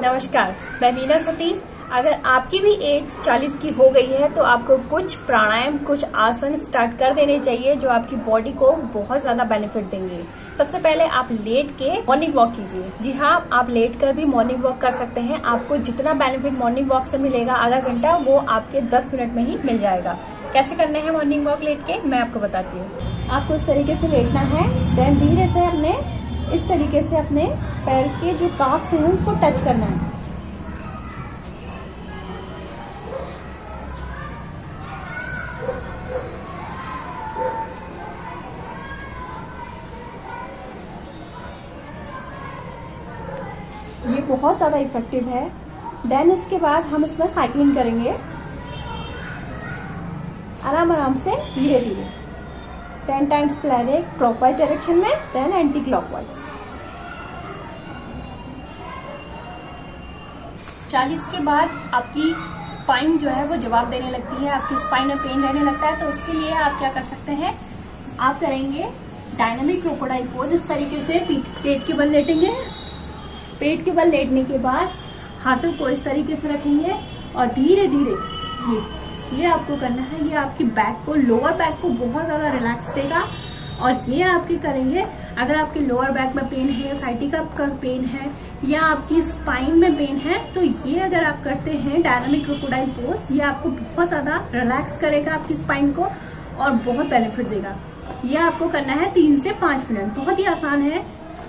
नमस्कार, मैं मीना सती। अगर आपकी भी एज 40 की हो गई है तो आपको कुछ प्राणायाम, कुछ आसन स्टार्ट कर देने चाहिए जो आपकी बॉडी को बहुत ज्यादा बेनिफिट देंगे। सबसे पहले आप लेट के मॉर्निंग वॉक कीजिए। जी हाँ, आप लेट कर भी मॉर्निंग वॉक कर सकते हैं। आपको जितना बेनिफिट मॉर्निंग वॉक से मिलेगा आधा घंटा, वो आपके 10 मिनट में ही मिल जाएगा। कैसे करना है मॉर्निंग वॉक लेट के, मैं आपको बताती हूँ। आपको इस तरीके से लेटना है, देन धीरे से इस तरीके से अपने पैर के जो काफ्स हैं उसको टच करना है। ये बहुत ज़्यादा इफेक्टिव है। देन उसके बाद हम इसमें साइकिलिंग करेंगे आराम आराम से, धीरे धीरे 10 टाइम्स पहले क्लॉकवाइज डायरेक्शन में, देन एंटी क्लॉकवाइज। 40 के बाद आपकी स्पाइन जो है वो जवाब देने लगती है, आपकी स्पाइन में पेन रहने लगता है। तो उसके लिए आप क्या कर सकते हैं, आप करेंगे डायनामिक क्रोकोडाइल पोज। इस तरीके से पेट के बल लेटेंगे। पेट के बल लेटने के बाद हाथों को इस तरीके से रखेंगे और धीरे धीरे ये आपको करना है। ये आपकी बैक को, लोअर बैक को बहुत ज्यादा रिलैक्स देगा। और ये आपके करेंगे, अगर आपके लोअर बैक में पेन है, साइटिका का पेन है या आपकी स्पाइन में पेन है, तो ये अगर आप करते हैं डायनामिक क्रोकोडाइल पोज, ये आपको बहुत ज्यादा रिलैक्स करेगा आपकी स्पाइन को और बहुत बेनिफिट देगा। ये आपको करना है 3 से 5 मिनट, बहुत ही आसान है।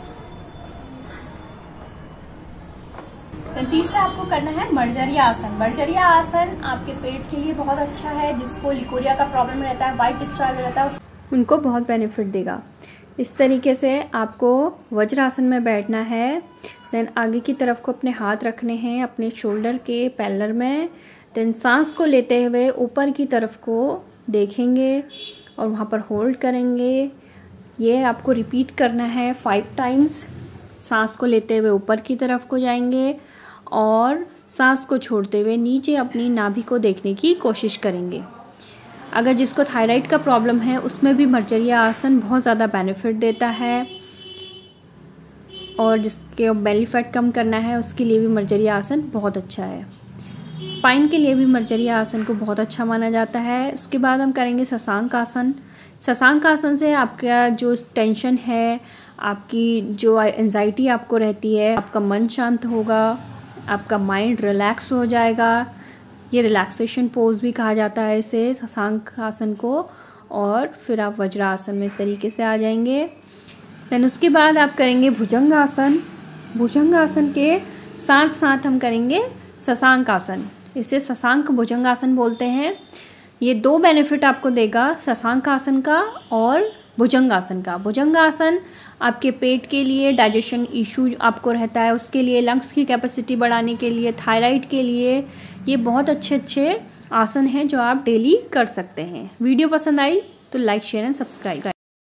तीसरा आपको करना है मर्जरिया आसन। मर्जरिया आसन आपके पेट के लिए बहुत अच्छा है। जिसको लिकोरिया का प्रॉब्लम रहता है, वाइट डिस्चार्ज रहता है, उनको बहुत बेनिफिट देगा। इस तरीके से आपको वज्रासन में बैठना है। देन आगे की तरफ को अपने हाथ रखने हैं अपने शोल्डर के पैलर में। देन सांस को लेते हुए ऊपर की तरफ को देखेंगे और वहाँ पर होल्ड करेंगे। ये आपको रिपीट करना है 5 टाइम्स। सांस को लेते हुए ऊपर की तरफ को जाएंगे और सांस को छोड़ते हुए नीचे अपनी नाभि को देखने की कोशिश करेंगे। अगर जिसको थायराइड का प्रॉब्लम है उसमें भी मर्जरिया आसन बहुत ज़्यादा बेनिफिट देता है। और जिसके बेली फैट कम करना है उसके लिए भी मर्जरिया आसन बहुत अच्छा है। स्पाइन के लिए भी मर्जरिया आसन को बहुत अच्छा माना जाता है। उसके बाद हम करेंगे शशांक आसन। शशांक आसन से आपका जो टेंशन है, आपकी जो एंजाइटी आपको रहती है, आपका मन शांत होगा, आपका माइंड रिलैक्स हो जाएगा। ये रिलैक्सेशन पोज भी कहा जाता है इसे, शशांक आसन को। और फिर आप वज्रासन में इस तरीके से आ जाएंगे। देन उसके बाद आप करेंगे भुजंग आसन। भुजंग आसन के साथ साथ हम करेंगे शशांक आसन। इसे शशांक भुजंग आसन बोलते हैं। ये 2 बेनिफिट आपको देगा, शशांक आसन का और भुजंग आसन का। भुजंग आसन आपके पेट के लिए, डाइजेशन इशू आपको रहता है उसके लिए, लंग्स की कैपेसिटी बढ़ाने के लिए, थायराइड के लिए, ये बहुत अच्छे आसन हैं जो आप डेली कर सकते हैं। वीडियो पसंद आई तो लाइक, शेयर एंड सब्सक्राइब।